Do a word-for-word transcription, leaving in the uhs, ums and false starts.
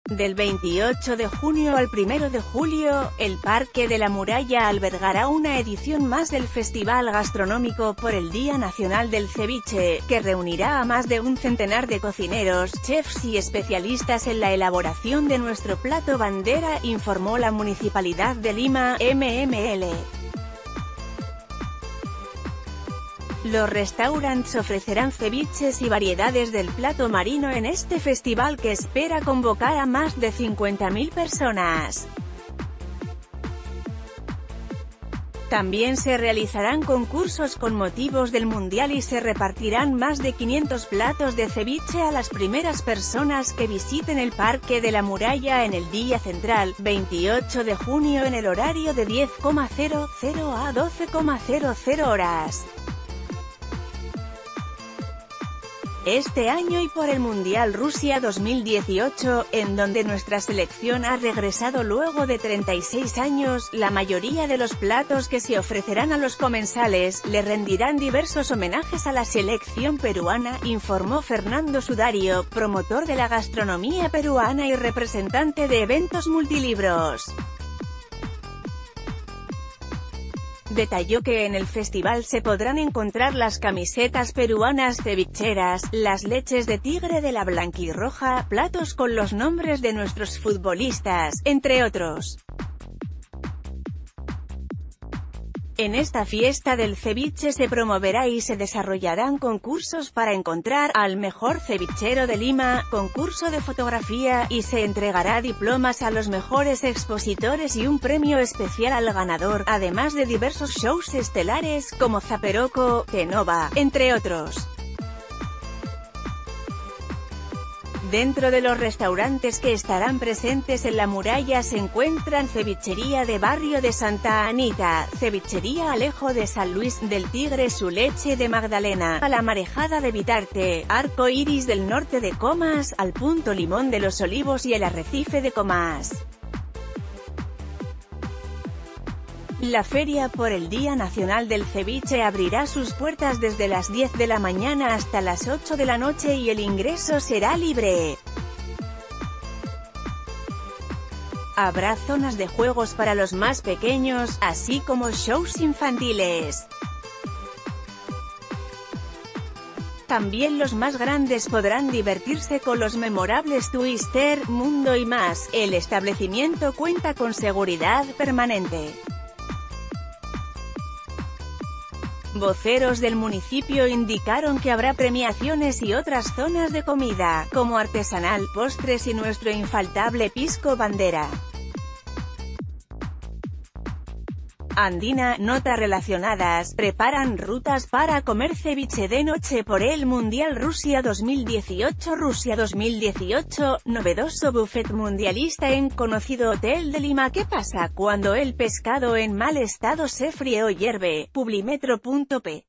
Del veintiocho de junio al primero de julio, el Parque de la Muralla albergará una edición más del Festival Gastronómico por el Día Nacional del Ceviche, que reunirá a más de un centenar de cocineros, chefs y especialistas en la elaboración de nuestro plato bandera, informó la Municipalidad de Lima, M M L. Los restaurantes ofrecerán ceviches y variedades del plato marino en este festival que espera convocar a más de cincuenta mil personas. También se realizarán concursos con motivos del Mundial y se repartirán más de quinientos platos de ceviche a las primeras personas que visiten el Parque de la Muralla en el día central, veintiocho de junio en el horario de diez cero a doce cero horas. Este año y por el Mundial Rusia dos mil dieciocho, en donde nuestra selección ha regresado luego de treinta y seis años, la mayoría de los platos que se ofrecerán a los comensales, le rendirán diversos homenajes a la selección peruana, informó Fernando Sudario, promotor de la gastronomía peruana y representante de eventos multilibros. Detalló que en el festival se podrán encontrar las camisetas peruanas cevicheras, las leches de tigre de la blanquirroja, platos con los nombres de nuestros futbolistas, entre otros. En esta fiesta del ceviche se promoverá y se desarrollarán concursos para encontrar al mejor cevichero de Lima, concurso de fotografía, y se entregará diplomas a los mejores expositores y un premio especial al ganador, además de diversos shows estelares, como Zaperoco, Genova, entre otros. Dentro de los restaurantes que estarán presentes en la muralla se encuentran Cevichería de Barrio de Santa Anita, Cevichería Alejo de San Luis del Tigre, Su Leche de Magdalena, La Marejada de Vitarte, Arco Iris del Norte de Comas, Al Punto Limón de los Olivos y el Arrecife de Comas. La Feria por el Día Nacional del Ceviche abrirá sus puertas desde las diez de la mañana hasta las ocho de la noche y el ingreso será libre. Habrá zonas de juegos para los más pequeños, así como shows infantiles. También los más grandes podrán divertirse con los memorables Twister, Mundo y más. El establecimiento cuenta con seguridad permanente. Voceros del municipio indicaron que habrá premiaciones y otras zonas de comida, como artesanal, postres y nuestro infaltable pisco bandera. Andina, notas relacionadas, preparan rutas para comer ceviche de noche por el Mundial Rusia dos mil dieciocho. Rusia dos mil dieciocho, novedoso buffet mundialista en conocido hotel de Lima. ¿Qué pasa cuando el pescado en mal estado se fríe o hierve? Publimetro punto pe